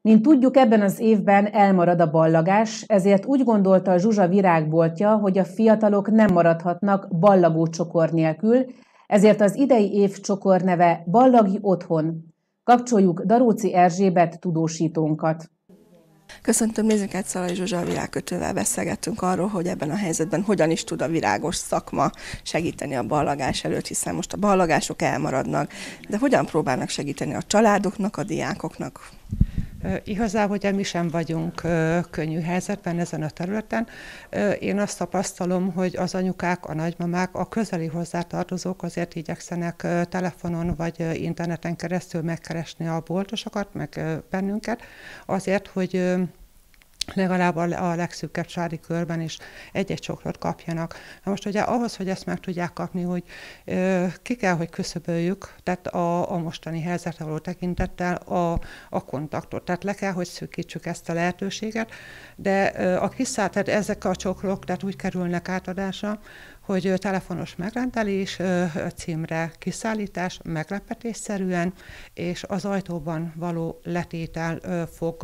Mint tudjuk, ebben az évben elmarad a ballagás, ezért úgy gondolta a Zsuzsa virágboltja, hogy a fiatalok nem maradhatnak ballagó csokor nélkül, ezért az idei év csokor neve Ballagi Otthon. Kapcsoljuk Daróci Erzsébet tudósítónkat. Köszöntöm nézőket, Szalai Zsuzsa a virágkötővel beszélgettünk arról, hogy ebben a helyzetben hogyan is tud a virágos szakma segíteni a ballagás előtt, hiszen most a ballagások elmaradnak, de hogyan próbálnak segíteni a családoknak, a diákoknak? Igazából ugye mi sem vagyunk könnyű helyzetben ezen a területen. Én azt tapasztalom, hogy az anyukák, a nagymamák, a közeli hozzátartozók azért igyekszenek telefonon vagy interneten keresztül megkeresni a boltosokat, meg bennünket, azért, hogy legalább a legszűkebb családi körben is egy-egy csokrot kapjanak. Na most ugye ahhoz, hogy ezt meg tudják kapni, hogy ki kell, hogy küszöböljük, tehát a mostani helyzetre való tekintettel a kontaktot. Tehát le kell, hogy szűkítsük ezt a lehetőséget, de tehát ezek a csokrok tehát úgy kerülnek átadásra, hogy telefonos megrendelés, címre kiszállítás, meglepetésszerűen, és az ajtóban való letétel fog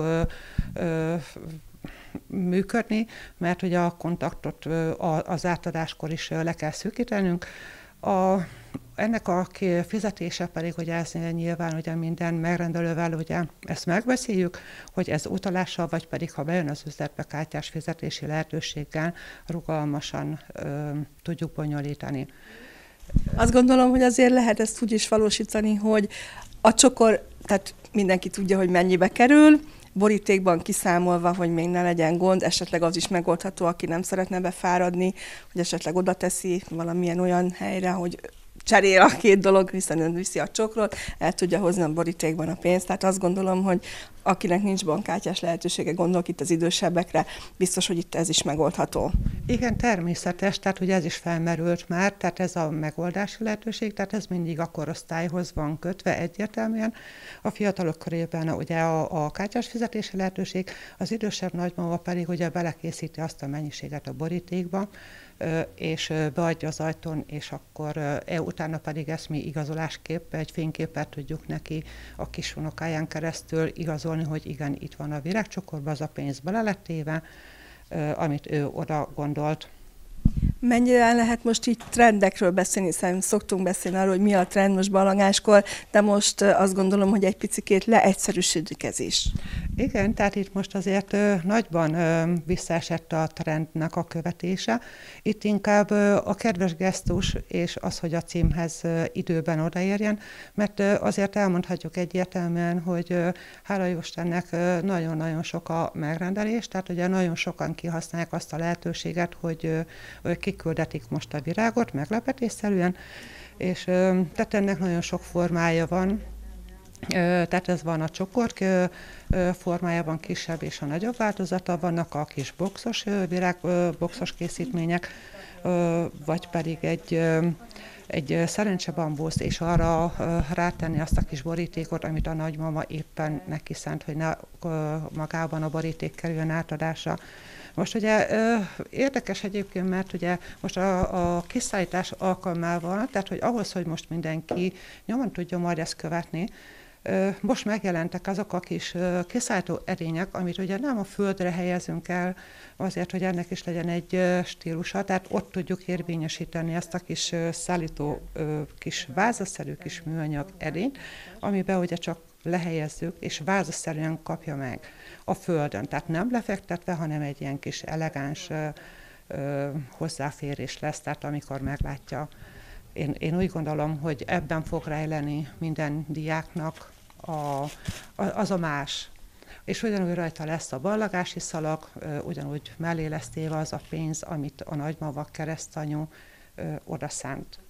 működni, mert ugye a kontaktot az átadáskor is le kell szűkítenünk. Ennek a fizetése pedig, hogy ez nyilván ugye minden megrendelővel ugye ezt megbeszéljük, hogy ez utalással, vagy pedig ha bejön az üzletbe kártyás fizetési lehetőséggel rugalmasan tudjuk bonyolítani. Azt gondolom, hogy azért lehet ezt úgy is valósítani, hogy a csokor, tehát mindenki tudja, hogy mennyibe kerül, borítékban kiszámolva, hogy még ne legyen gond, esetleg az is megoldható, aki nem szeretne befáradni, hogy esetleg oda teszi valamilyen olyan helyre, hogy cserél a két dolog, hiszen ön viszi a csokrot, el tudja hozni a borítékban a pénzt. Tehát azt gondolom, hogy akinek nincs bankkártyás lehetősége, gondolok itt az idősebbekre, biztos, hogy itt ez is megoldható. Igen, természetes, tehát hogy ez is felmerült már, tehát ez a megoldási lehetőség, tehát ez mindig a korosztályhoz van kötve egyértelműen. A fiatalok körében ugye a kártyás fizetési lehetőség, az idősebb nagymama pedig ugye belekészíti azt a mennyiséget a borítékba, és beadja az ajtón, és akkor utána pedig ezt mi igazolásképp egy fényképet tudjuk neki a kis unokáján keresztül igazolni, hogy igen, itt van a virágcsokorba, az a pénz bele lett téve, amit ő oda gondolt. Mennyire lehet most így trendekről beszélni, hiszen szoktunk beszélni arról, hogy mi a trend most ballagáskor, de most azt gondolom, hogy egy picikét leegyszerűsödik ez is. Igen, tehát itt most azért nagyban visszaesett a trendnek a követése. Itt inkább a kedves gesztus és az, hogy a címhez időben odaérjen, mert azért elmondhatjuk egyértelműen, hogy hála jó Istennek nagyon-nagyon sok a megrendelés, tehát ugye nagyon sokan kihasználják azt a lehetőséget, hogy kiküldetik most a virágot meglepetésszerűen, és tehát ennek nagyon sok formája van. Tehát ez van a csokor formájában kisebb és a nagyobb változata, vannak a kis boxos virágboxos készítmények, vagy pedig egy szerencsebambusz, és arra rátenni azt a kis borítékot, amit a nagymama éppen neki szánt, hogy ne magában a boríték kerüljön átadásra. Most ugye érdekes egyébként, mert ugye most a kiszállítás alkalmával, tehát hogy ahhoz, hogy most mindenki nyomon tudja majd ezt követni, most megjelentek azok a kis kiszállító edények, amit ugye nem a földre helyezünk el, azért, hogy ennek is legyen egy stílusa, tehát ott tudjuk érvényesíteni ezt a kis szállító kis vázaszerű kis műanyag edényt, amiben ugye csak lehelyezzük, és vázaszerűen kapja meg a földön. Tehát nem lefektetve, hanem egy ilyen kis elegáns hozzáférés lesz, tehát amikor meglátja. Én úgy gondolom, hogy ebben fog rejleni minden diáknak az a más. És ugyanúgy rajta lesz a ballagási szalag, ugyanúgy mellé lesz téve az a pénz, amit a nagymama keresztanyu oda szánt.